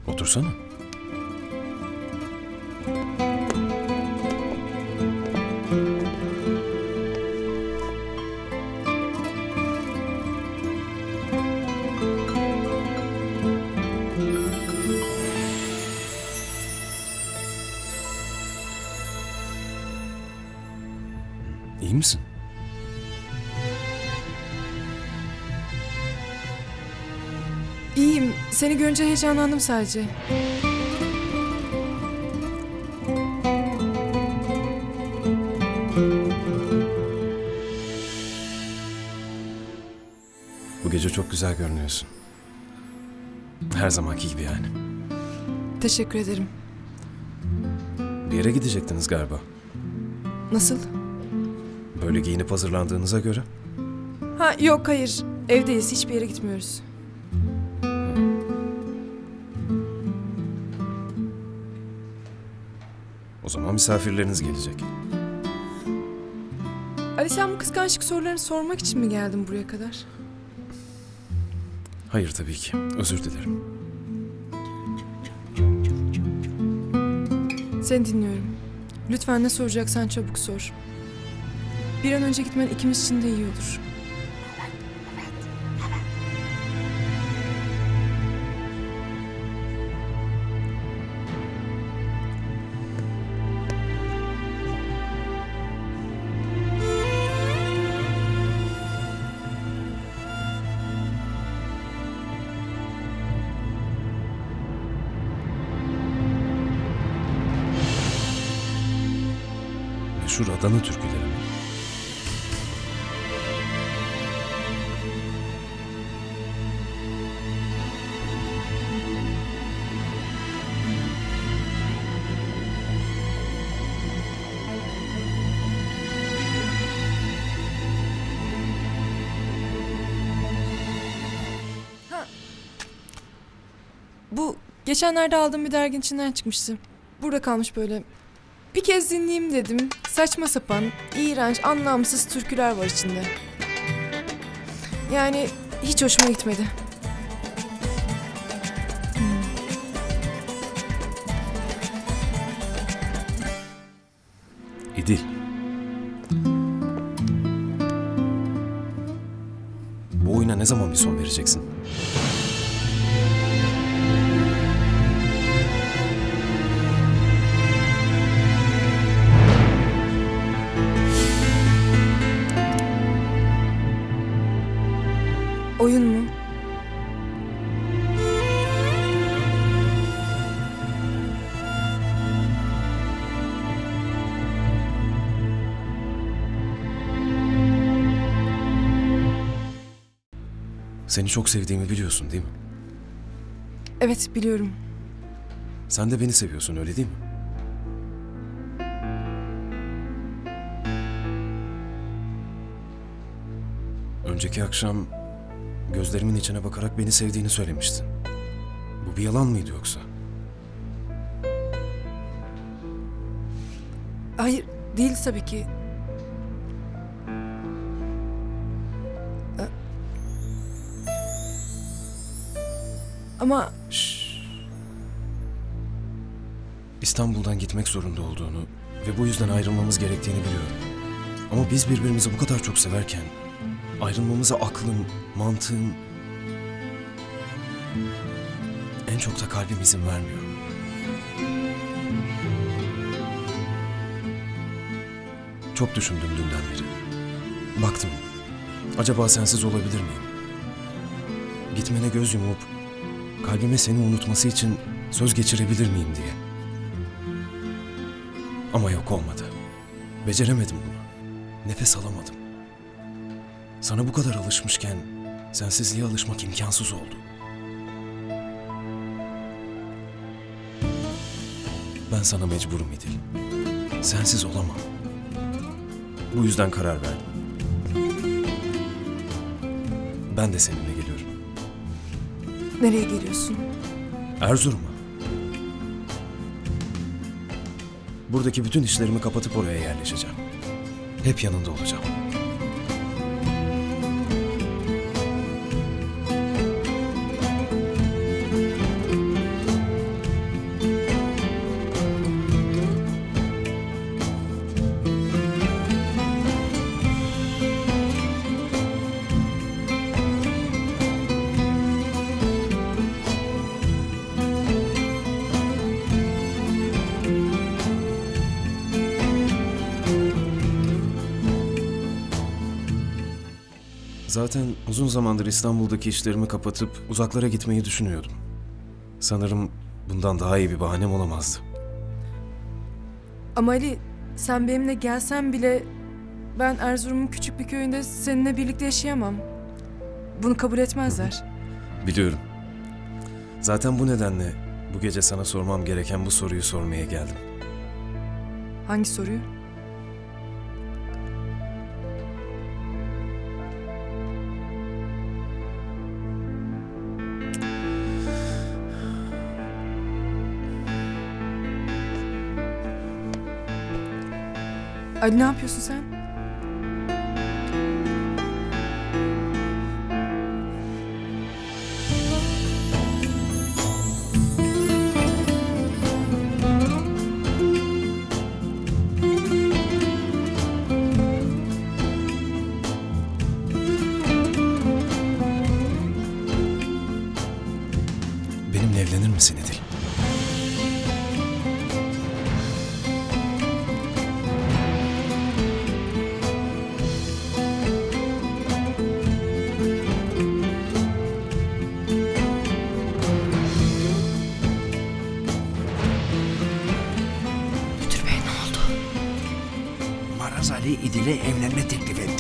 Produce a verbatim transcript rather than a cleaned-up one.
Otursana. İyi misin? İyiyim. Seni görünce heyecanlandım sadece. Bu gece çok güzel görünüyorsun. Her zamanki gibi yani. Teşekkür ederim. Bir yere gidecektiniz galiba. Nasıl? Böyle giyinip hazırlandığınıza göre. Ha yok hayır. Evdeyiz. Hiçbir yere gitmiyoruz. O zaman misafirleriniz gelecek. Ali sen bu kıskançlık sorularını sormak için mi geldin buraya kadar? Hayır tabii ki. Özür dilerim. Seni dinliyorum. Lütfen ne soracaksan çabuk sor. Bir an önce gitmen ikimiz için de iyi olur. Meşhur Adana türküleri mi? Bu geçenlerde aldığım bir derginin içinden çıkmıştı. Burada kalmış böyle. Bir kez dinleyeyim dedim. Saçma sapan, iğrenç, anlamsız türküler var içinde. Yani hiç hoşuma gitmedi. Hmm. İdil. Bu oyuna ne zaman bir son vereceksin? Oyun mu? Seni çok sevdiğimi biliyorsun değil mi? Evet biliyorum. Sen de beni seviyorsun öyle değil mi? Önceki akşam gözlerimin içine bakarak beni sevdiğini söylemiştin. Bu bir yalan mıydı yoksa? Hayır değil tabii ki. Ama Şşş. İstanbul'dan gitmek zorunda olduğunu ve bu yüzden ayrılmamız gerektiğini biliyorum. Ama biz birbirimizi bu kadar çok severken ayrılmamıza aklım, mantığım, en çok da kalbim izin vermiyor. Çok düşündüm dünden beri. Baktım, acaba sensiz olabilir miyim? Gitmene göz yumup kalbime seni unutması için söz geçirebilir miyim diye. Ama yok, olmadı. Beceremedim bunu. Nefes alamadım. Sana bu kadar alışmışken sensizliğe alışmak imkansız oldu. Ben sana mecburum İdil. Sensiz olamam. Bu yüzden karar verdim. Ben de seninle geliyorum. nereye geliyorsun? Erzurum'a. Buradaki bütün işlerimi kapatıp oraya yerleşeceğim. Hep yanında olacağım. Zaten uzun zamandır İstanbul'daki işlerimi kapatıp uzaklara gitmeyi düşünüyordum. Sanırım bundan daha iyi bir bahanem olamazdı. Ama Ali, sen benimle gelsen bile ben Erzurum'un küçük bir köyünde seninle birlikte yaşayamam. Bunu kabul etmezler. Biliyorum. Zaten bu nedenle bu gece sana sormam gereken bu soruyu sormaya geldim. Hangi soruyu? Ali, ne yapıyorsun sen? Benimle evlenir misin Edil? Maraz Ali İdil'e evlenme teklif etti.